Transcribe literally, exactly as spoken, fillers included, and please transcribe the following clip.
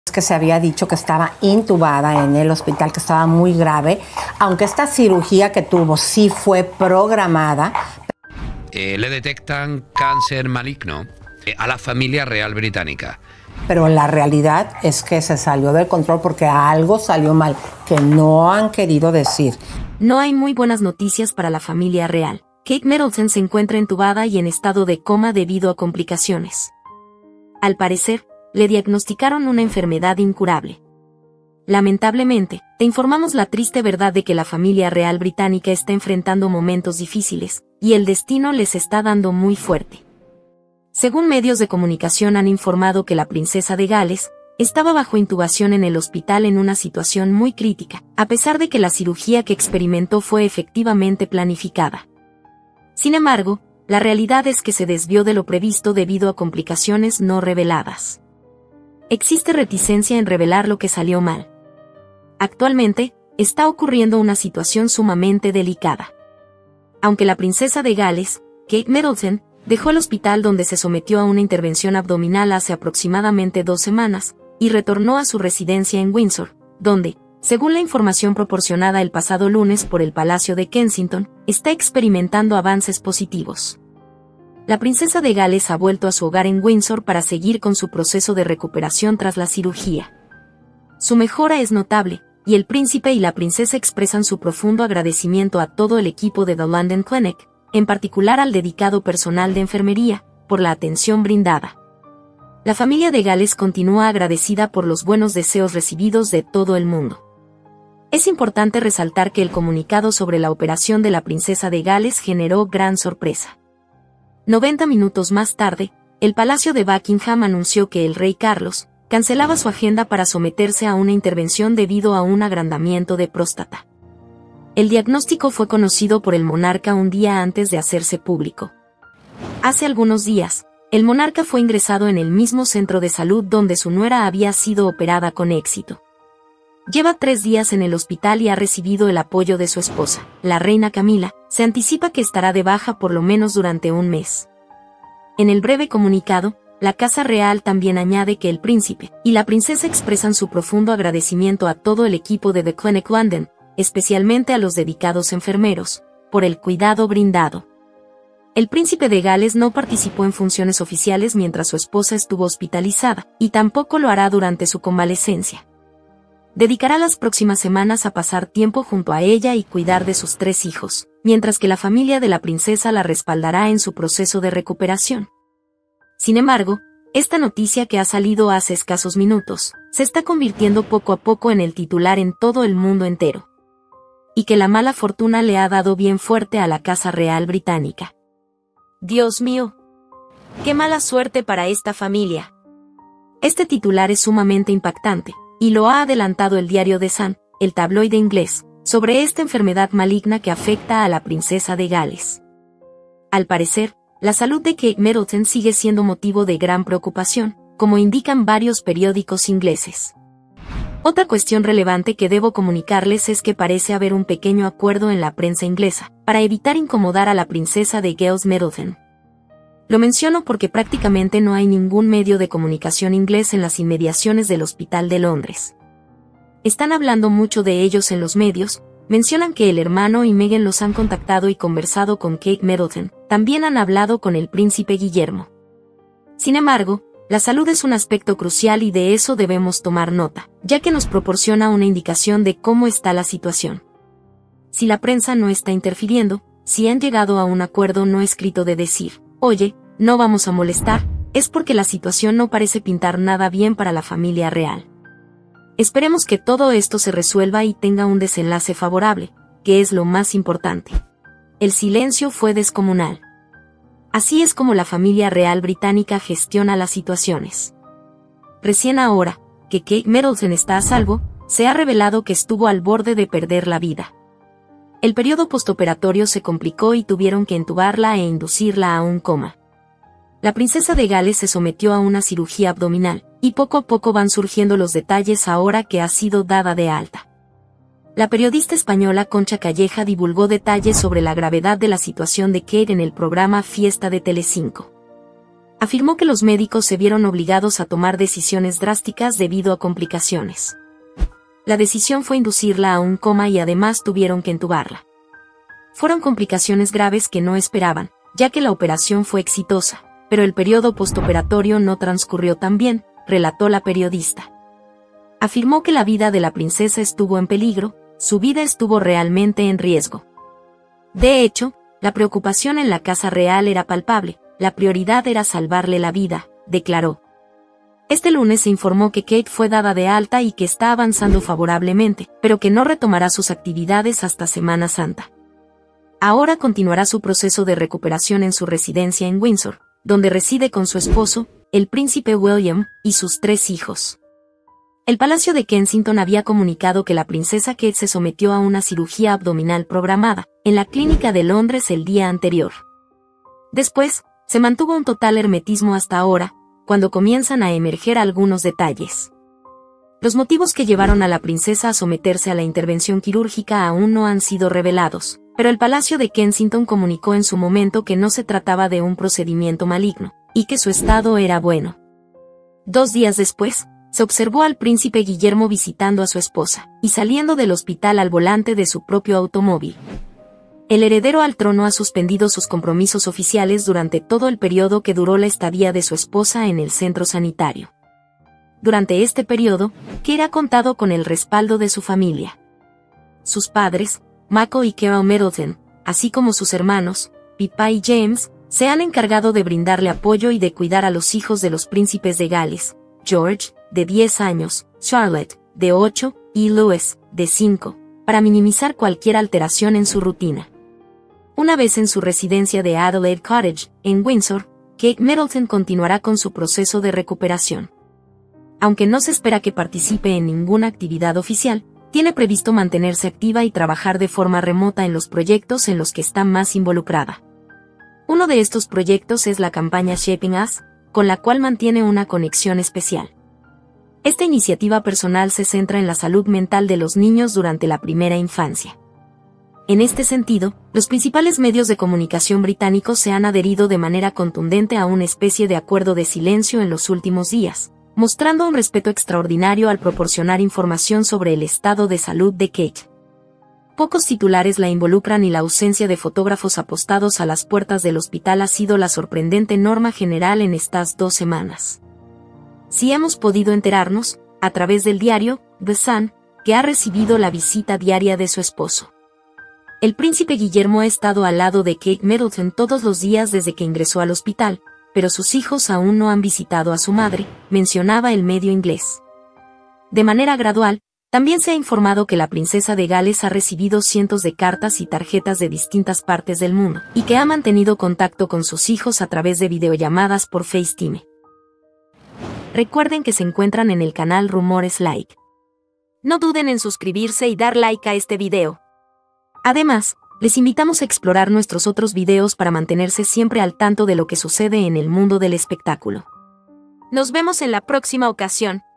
Que se había dicho que estaba intubada en el hospital, que estaba muy grave, aunque esta cirugía que tuvo sí fue programada. Eh, le detectan cáncer maligno eh, a la familia real británica. Pero la realidad es que se salió del control porque algo salió mal, que no han querido decir. No hay muy buenas noticias para la familia real. Kate Middleton se encuentra intubada y en estado de coma debido a complicaciones. Al parecer, le diagnosticaron una enfermedad incurable. Lamentablemente, te informamos la triste verdad de que la familia real británica está enfrentando momentos difíciles, y el destino les está dando muy fuerte. Según medios de comunicación han informado que la princesa de Gales estaba bajo intubación en el hospital en una situación muy crítica, a pesar de que la cirugía que experimentó fue efectivamente planificada. Sin embargo, la realidad es que se desvió de lo previsto debido a complicaciones no reveladas. Existe reticencia en revelar lo que salió mal. Actualmente, está ocurriendo una situación sumamente delicada. Aunque la princesa de Gales, Kate Middleton, dejó el hospital donde se sometió a una intervención abdominal hace aproximadamente dos semanas, y retornó a su residencia en Windsor, donde, según la información proporcionada el pasado lunes por el Palacio de Kensington, está experimentando avances positivos. La princesa de Gales ha vuelto a su hogar en Windsor para seguir con su proceso de recuperación tras la cirugía. Su mejora es notable, y el príncipe y la princesa expresan su profundo agradecimiento a todo el equipo de The London Clinic, en particular al dedicado personal de enfermería, por la atención brindada. La familia de Gales continúa agradecida por los buenos deseos recibidos de todo el mundo. Es importante resaltar que el comunicado sobre la operación de la princesa de Gales generó gran sorpresa. noventa minutos más tarde, el Palacio de Buckingham anunció que el rey Carlos cancelaba su agenda para someterse a una intervención debido a un agrandamiento de próstata. El diagnóstico fue conocido por el monarca un día antes de hacerse público. Hace algunos días, el monarca fue ingresado en el mismo centro de salud donde su nuera había sido operada con éxito. Lleva tres días en el hospital y ha recibido el apoyo de su esposa, la reina Camila. Se anticipa que estará de baja por lo menos durante un mes. En el breve comunicado, la Casa Real también añade que el príncipe y la princesa expresan su profundo agradecimiento a todo el equipo de The Clinic London, especialmente a los dedicados enfermeros, por el cuidado brindado. El príncipe de Gales no participó en funciones oficiales mientras su esposa estuvo hospitalizada, y tampoco lo hará durante su convalecencia. Dedicará las próximas semanas a pasar tiempo junto a ella y cuidar de sus tres hijos, mientras que la familia de la princesa la respaldará en su proceso de recuperación. Sin embargo, esta noticia que ha salido hace escasos minutos, se está convirtiendo poco a poco en el titular en todo el mundo entero. Y que la mala fortuna le ha dado bien fuerte a la Casa Real Británica. Dios mío, qué mala suerte para esta familia. Este titular es sumamente impactante, y lo ha adelantado el diario The Sun, el tabloide inglés, sobre esta enfermedad maligna que afecta a la princesa de Gales. Al parecer, la salud de Kate Middleton sigue siendo motivo de gran preocupación, como indican varios periódicos ingleses. Otra cuestión relevante que debo comunicarles es que parece haber un pequeño acuerdo en la prensa inglesa, para evitar incomodar a la princesa de Gales Middleton. Lo menciono porque prácticamente no hay ningún medio de comunicación inglés en las inmediaciones del Hospital de Londres. Están hablando mucho de ellos en los medios, mencionan que el hermano y Meghan los han contactado y conversado con Kate Middleton, también han hablado con el príncipe Guillermo. Sin embargo, la salud es un aspecto crucial y de eso debemos tomar nota, ya que nos proporciona una indicación de cómo está la situación. Si la prensa no está interfiriendo, si han llegado a un acuerdo no escrito de decir, oye, no vamos a molestar, es porque la situación no parece pintar nada bien para la familia real. Esperemos que todo esto se resuelva y tenga un desenlace favorable, que es lo más importante. El silencio fue descomunal. Así es como la familia real británica gestiona las situaciones. Recién ahora, que Kate Middleton está a salvo, se ha revelado que estuvo al borde de perder la vida. El periodo postoperatorio se complicó y tuvieron que entubarla e inducirla a un coma. La princesa de Gales se sometió a una cirugía abdominal, y poco a poco van surgiendo los detalles ahora que ha sido dada de alta. La periodista española Concha Calleja divulgó detalles sobre la gravedad de la situación de Kate en el programa Fiesta de Telecinco. Afirmó que los médicos se vieron obligados a tomar decisiones drásticas debido a complicaciones. La decisión fue inducirla a un coma y además tuvieron que entubarla. Fueron complicaciones graves que no esperaban, ya que la operación fue exitosa, pero el periodo postoperatorio no transcurrió tan bien, relató la periodista. Afirmó que la vida de la princesa estuvo en peligro, su vida estuvo realmente en riesgo. De hecho, la preocupación en la casa real era palpable, la prioridad era salvarle la vida, declaró. Este lunes se informó que Kate fue dada de alta y que está avanzando favorablemente, pero que no retomará sus actividades hasta Semana Santa. Ahora continuará su proceso de recuperación en su residencia en Windsor, donde reside con su esposo, el príncipe William, y sus tres hijos. El Palacio de Kensington había comunicado que la princesa Kate se sometió a una cirugía abdominal programada, en la clínica de Londres el día anterior. Después, se mantuvo un total hermetismo hasta ahora, cuando comienzan a emerger algunos detalles. Los motivos que llevaron a la princesa a someterse a la intervención quirúrgica aún no han sido revelados, pero el Palacio de Kensington comunicó en su momento que no se trataba de un procedimiento maligno, y que su estado era bueno. Dos días después, se observó al príncipe Guillermo visitando a su esposa, y saliendo del hospital al volante de su propio automóvil. El heredero al trono ha suspendido sus compromisos oficiales durante todo el periodo que duró la estadía de su esposa en el centro sanitario. Durante este periodo, Kate ha contado con el respaldo de su familia. Sus padres, Mako y Carol Middleton, así como sus hermanos, Pippa y James, se han encargado de brindarle apoyo y de cuidar a los hijos de los príncipes de Gales, George, de diez años, Charlotte, de ocho, y Louis, de cinco, para minimizar cualquier alteración en su rutina. Una vez en su residencia de Adelaide Cottage, en Windsor, Kate Middleton continuará con su proceso de recuperación. Aunque no se espera que participe en ninguna actividad oficial, tiene previsto mantenerse activa y trabajar de forma remota en los proyectos en los que está más involucrada. Uno de estos proyectos es la campaña Shaping Us, con la cual mantiene una conexión especial. Esta iniciativa personal se centra en la salud mental de los niños durante la primera infancia. En este sentido, los principales medios de comunicación británicos se han adherido de manera contundente a una especie de acuerdo de silencio en los últimos días, mostrando un respeto extraordinario al proporcionar información sobre el estado de salud de Kate. Pocos titulares la involucran y la ausencia de fotógrafos apostados a las puertas del hospital ha sido la sorprendente norma general en estas dos semanas. Sí hemos podido enterarnos, a través del diario The Sun, que ha recibido la visita diaria de su esposo. El príncipe Guillermo ha estado al lado de Kate Middleton todos los días desde que ingresó al hospital, pero sus hijos aún no han visitado a su madre, mencionaba el medio inglés. De manera gradual, también se ha informado que la princesa de Gales ha recibido cientos de cartas y tarjetas de distintas partes del mundo, y que ha mantenido contacto con sus hijos a través de videollamadas por FaceTime. Recuerden que se encuentran en el canal Rumores Like. No duden en suscribirse y dar like a este video. Además, les invitamos a explorar nuestros otros videos para mantenerse siempre al tanto de lo que sucede en el mundo del espectáculo. Nos vemos en la próxima ocasión.